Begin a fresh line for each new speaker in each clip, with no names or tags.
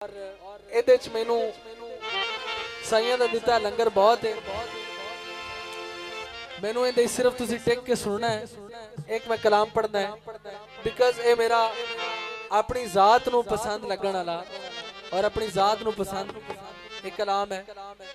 ਇਹਦੇ ਚ ਮੈਨੂੰ ਸਾਈਆਂ ਦਾ ਦਿੱਤਾ ਲੰਗਰ बहुत है। मैनू ये सिर्फ तुसी टिक के सुनना है, एक मैं कलाम पढ़ना है बिकॉज ये मेरा अपनी जात नू पसंद लगन वाला और अपनी जात नू पसंद एक कलाम है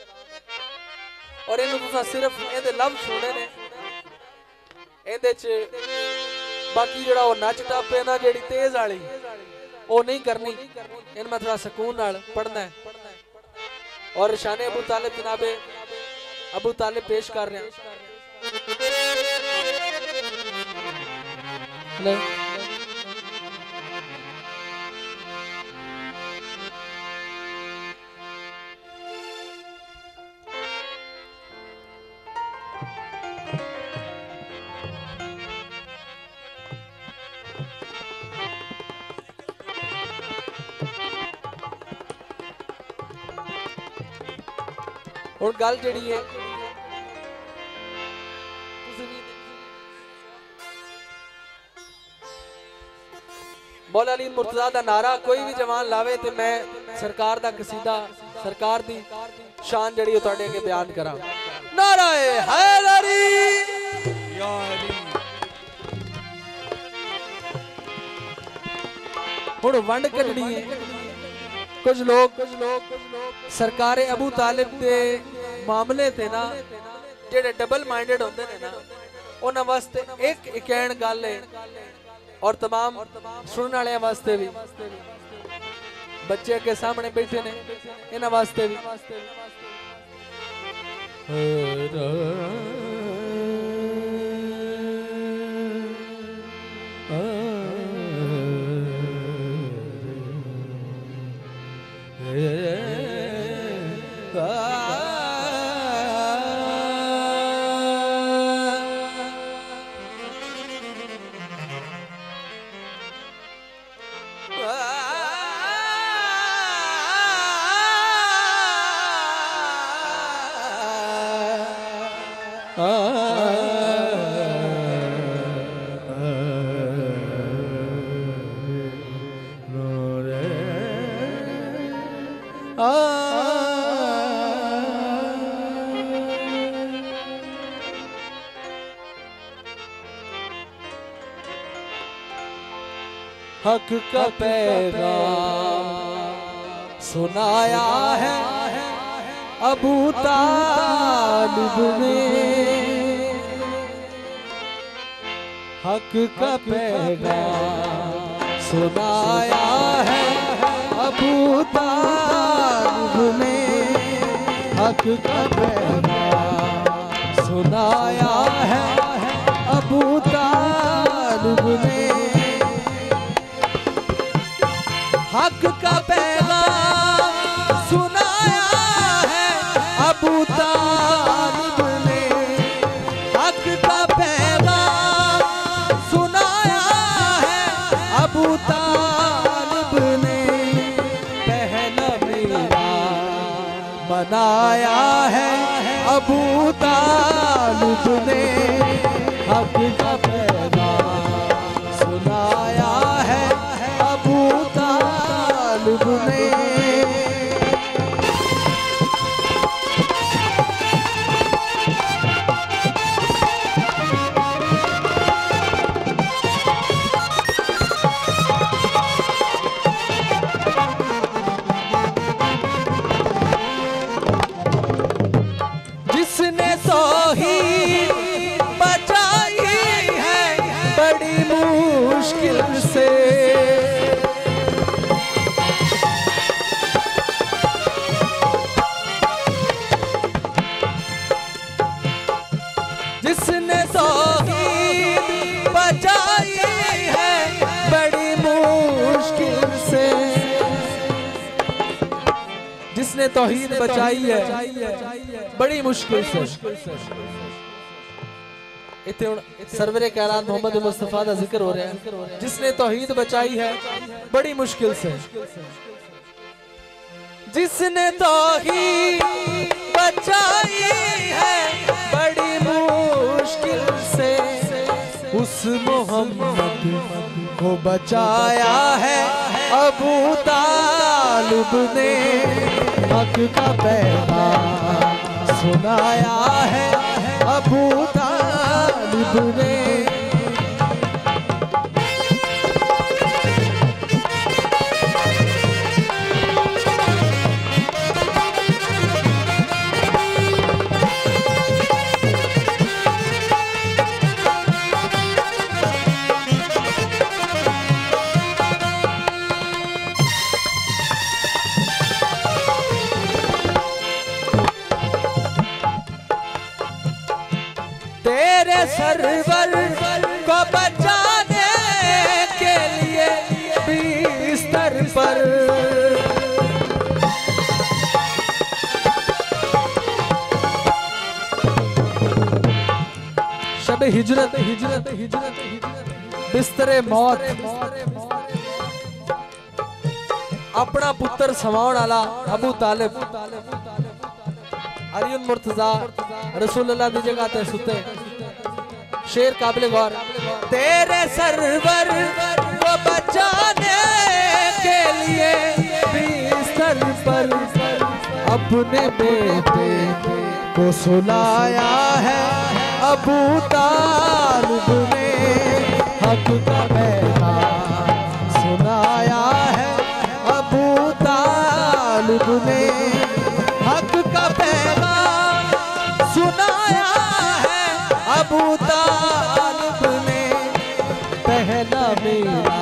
और इन्हू तुसा सिर्फ ये लफ्ज़ सुने ने। इहदे च बाकी जिहड़ा वो नच टप है ना जिहड़ी तेज वाली वो नहीं करनी, इन मैं थोड़ा सुकून नाल पढ़ना है और शान अबू तालिब जनाबे अबू तालिब पेश कर रहे हैं। और गल जिहड़ी है मौला अली मुर्तज़ा दा नारा कोई भी जवान लावे तो मैं सरकार दा कसीदा सरकार दी शान जिहड़ी ओ तुहाडे अगे बयान करा। नारा हैदरी हुण वंड कढनी है। कुछ लोग सरकार अबू तालिब के मामले ते ना जेडे डबल माइंडेड होंदे ने ना उन्हां वास्ते एक इकैन गल है और तमाम सुनने वाले वास्ते भी बच्चे के सामने बैठे ने इन्हां वास्ते भी हक का पैगाम सुनाया है अबू तालिब ने। हक का पैगाम सुनाया है अबू तालिब ने। हक का पैगाम सुनाया है अबू तालिब ने। हक का पैगाम सुनाया है अबू तालिब ने। हक का पैगाम सुनाया है अबू तालिब ने। पहला मेरा मनाया है अबू तालिब ने। हक का पैगाम सुनाया है अबू तालिब ने। जिसने तौहीद बचाई है बड़ी मुश्किल से। जिसने तौहीद बचाई है बड़ी मुश्किल से। जिसने तौहीद बचाई है बड़ी मुश्किल से। इतने सरवरे कायनात मोहम्मद मुस्तफा का जिक्र हो रहा है। जिसने तौहीद बचाई है बड़ी मुश्किल से। जिसने तौहीद बचाई है बड़ी मुश्किल से। उस मोहम्मद को बचाया है अबू तालिब ने, हक का पैगाम सुनाया है अबू तालिब ने। तेरे सरवर को बचाने के लिए बिस्तर पर शब हिजरत हिजरत हिजरत बिस्तरे मौत अपना पुत्र समाउण वाला अबू तालिब अली मुर्तजा रसूलुल्लाह दी जगह ते सुते। शेर काबिल गौर। तेरे सरवर को बचाने के लिए बिस्तर पर अपने बेटे को सुलाया है अबू तालिब ने, हक का पैगाम सुनाया है अबू तालिब ने, हक का पैगाम सुनाया है अबू तालिब ने। पहला मेरा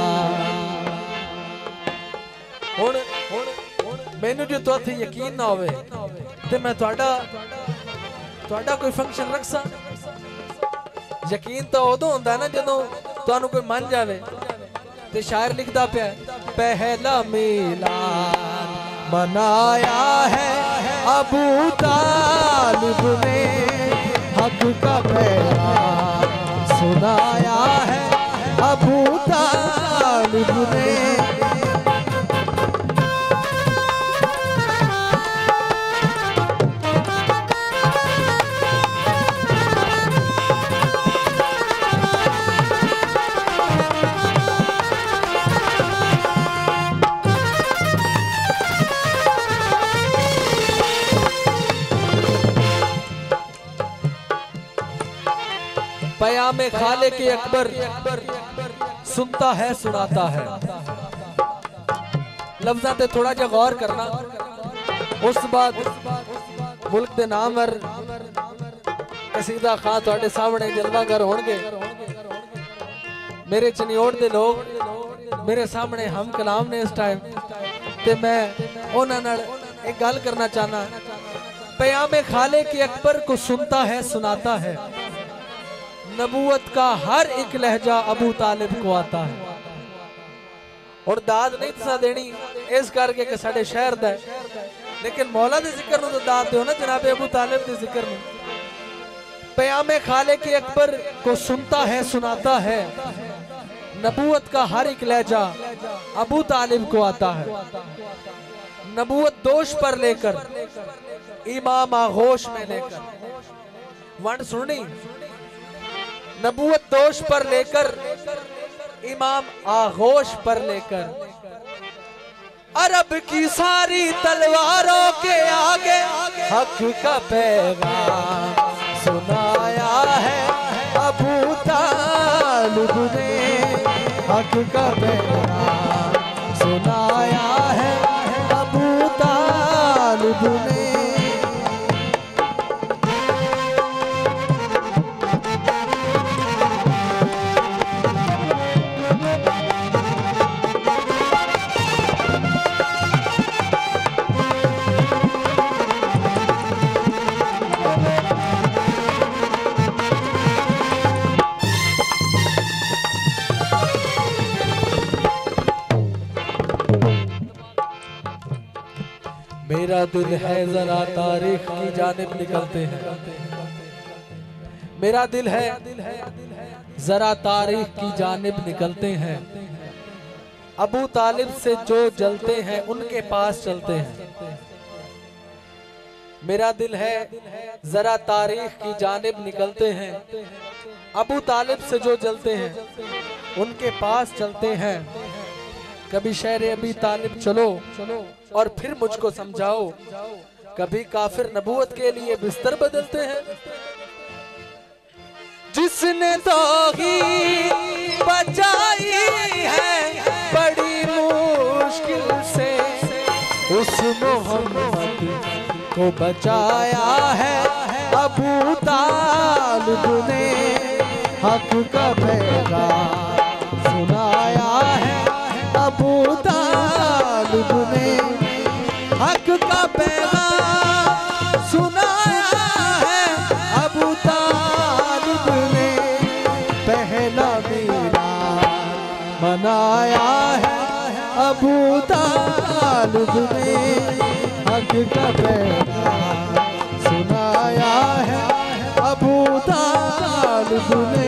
हुण मैनू जो तुहाथे यकीन ना होवे ते मैं तुहाडा कोई फंक्शन रख सा। यकीन तो उदों हुंदा ना जदों तुहानू कोई मन जावे। ते शायर लिखदा पिया पहला मिलाद मनाया है अबू तालिब ने, हक का पैगाम सुनाया है अबू तालिब ने। पयामे खाले के अकबर सुनता है सुनाता है। लफ्ज़ां ते थोड़ा जा गौर करना। उस बाद मुल्क दे नामवर कसीदा खां तुहाडे सामने जलवागर होणगे। मेरे चनियोड़ दे लोग मेरे सामने हम कलाम ने इस टाइम ते मैं उन्हां नाल एक गल करना चाहना। पयामे खाले के अकबर को सुनता है सुनाता है, नबूवत का हर एक लहजा अबू तालिब को आता है। और दाद नहीं तुसा देनी इस करके कि साडे शहर दा, लेकिन मौला दे जिक्र नूं तो दाद दो ना जनाबे अबू तालिब दे जिक्र नूं। पयामे खाले के अकबर को सुनता है सुनाता है, नबूवत का हर एक लहजा अबू तालिब को आता है। नबूवत दोष पर लेकर इमाम आगोश में लेकर वंड सुननी। नबूवत दोष पर लेकर इमाम आगोश पर लेकर अरब की सारी तलवारों के आगे हक का पैगाम सुनाया है अबू तालिब ने, हक का पैगाम सुनाया है अबू तालिब ने। मेरा दिल है जरा तारीख की जानिब निकलते हैं, मेरा दिल है जरा तारीख की जानिब निकलते हैं। अबू तालिब से जो जलते हैं उनके पास चलते हैं। मेरा दिल है जरा तारीख की जानिब निकलते हैं, अबू तालिब से जो जलते हैं उनके पास चलते हैं। कभी शेर अबी तालिब चलो और फिर मुझको समझाओ, कभी काफिर नबूवत के लिए बिस्तर बदलते हैं। जिसने तौहीद बचाई है बड़ी मुश्किल से, उस मोहम्मद को बचाया है अबू तालिब ने। हक का पैगाम सुनाया है अबू तालिब ने। हक का पैगाम सुनाया है अबू तालिब ने। पहला मीलाद मनाया है अबू तालिब ने। हक का पैगाम सुनाया है अबू तालिब ने।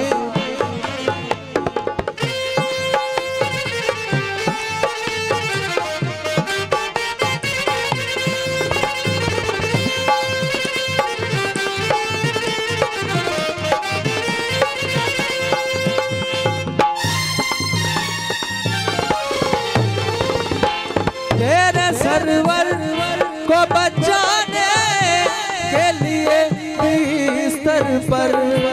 तेरे सरवर को बचाने के लिए बिस्तर पर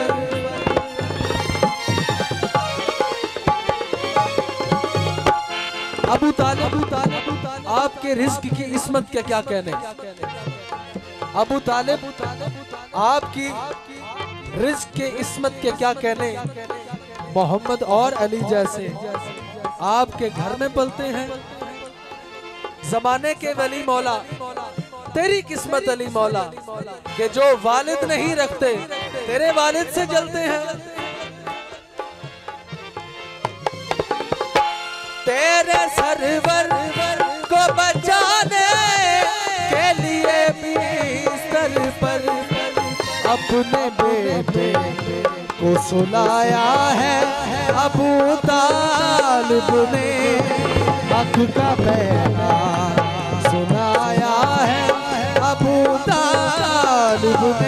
अबू तालिब आपके रिस्क की इस्मत के क्या कहने। अबू तालिब आपकी रिस्क के इस्मत के क्या कहने। मोहम्मद और अली जैसे आपके घर में पलते हैं। जमाने के वली मौला, तेरी किस्मत अली मौला के जो वालिद नहीं रखते तेरे वालिद से जलते हैं। तेरे सरवर को बचाने के लिए बिस्तर पर अपने बेटे को सुलाया है अबू तालिब ने। हक का पैगाम सुनाया है अबू तालिब ने।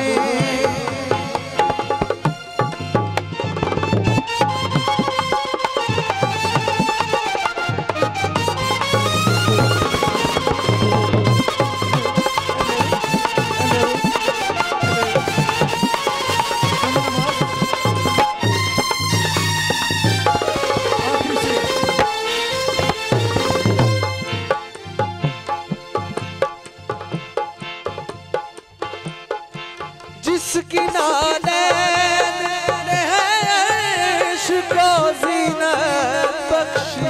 जिसकी नालैन ने इश्क को ज़ीनत बख्शी।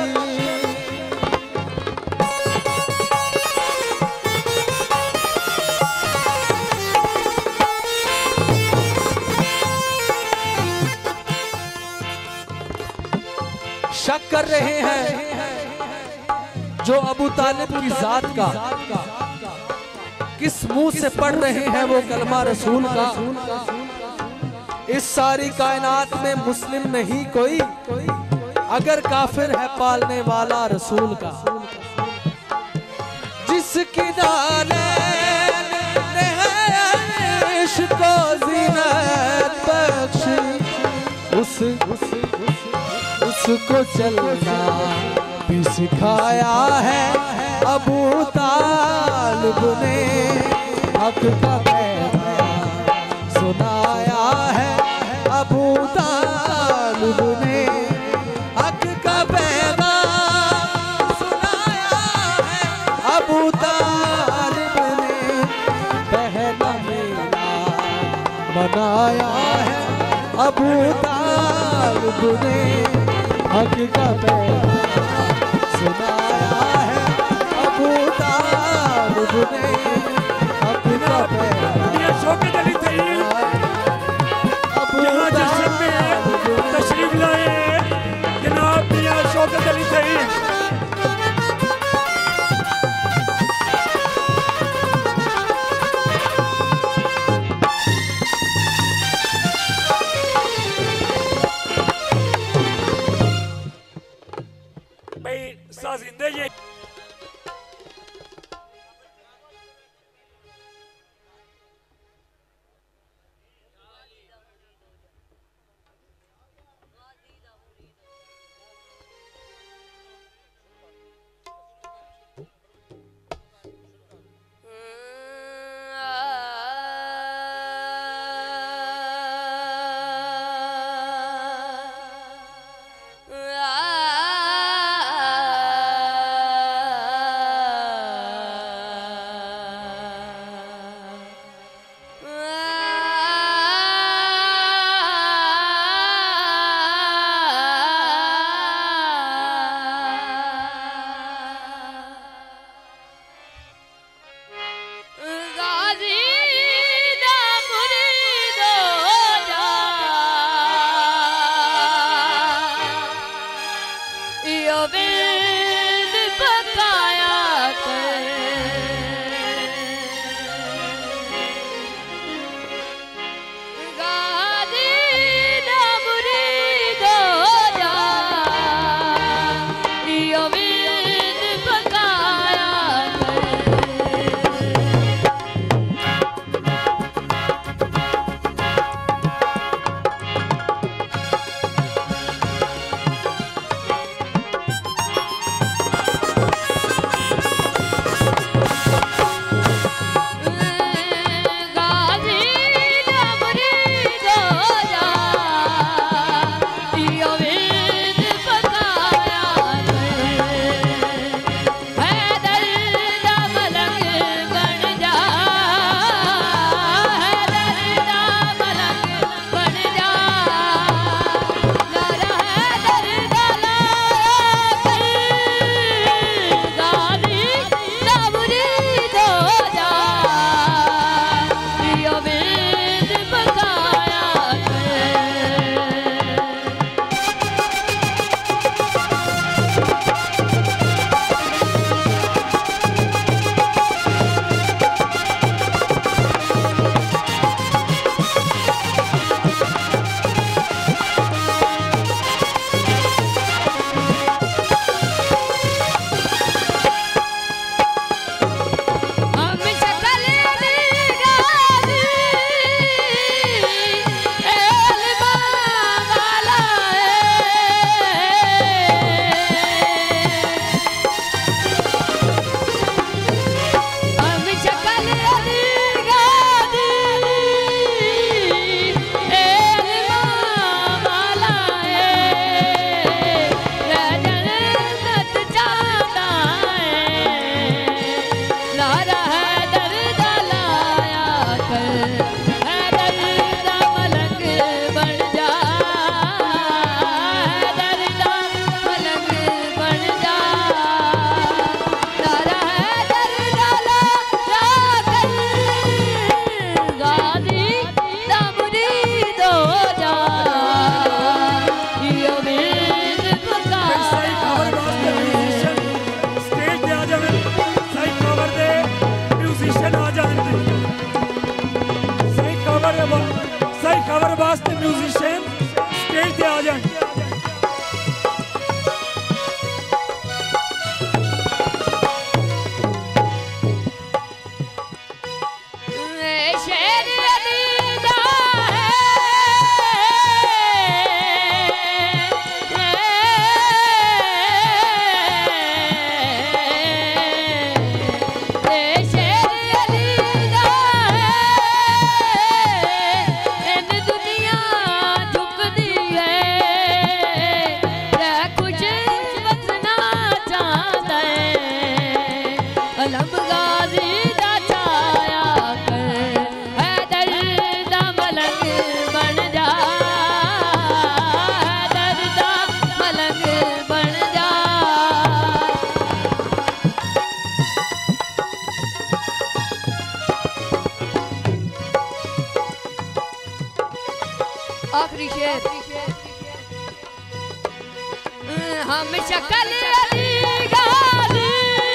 शक कर रहे हैं जो अबू तालिब की जात का, किस मुंह से पढ़ रहे हैं वो कलमा रसूल का। इस सारी कायनात में मुस्लिम नहीं कोई, अगर काफिर है पालने वाला रसूल का। जिसकी नालैन ने इश्क को ज़ीनत बख्शी, उसको चलना भी सिखाया है अबू तालिब ने। हक का पैगाम सुनाया है अबू तालिब ने। हक का पैगाम सुनाया है अबू तालिब ने। पहला मीलाद मनाया है अबू तालिब ने। हक का पैगाम सुनाया है अबू तालिब ने। हक का पैगाम
शौकत अली तैयब यहाँ जश्न में तशरीफ लाए। जनाब मियां शौकत अली तैयब। भाई साजिंदे ये
आखिरी शेर हम शक्ल अली गाली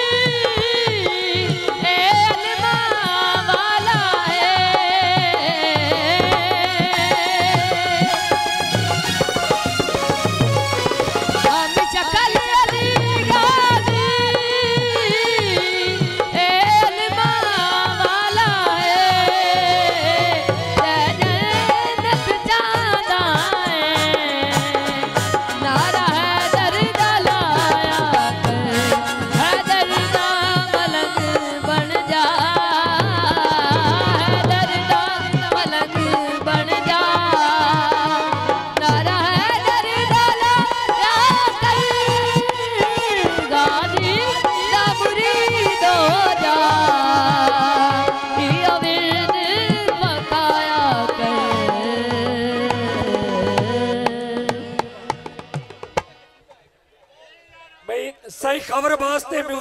ए अलमा वाला है हम शक्ल अली गाली ए अलमा वाला है जन्नत जाना है नारा
सही खबर वास्ते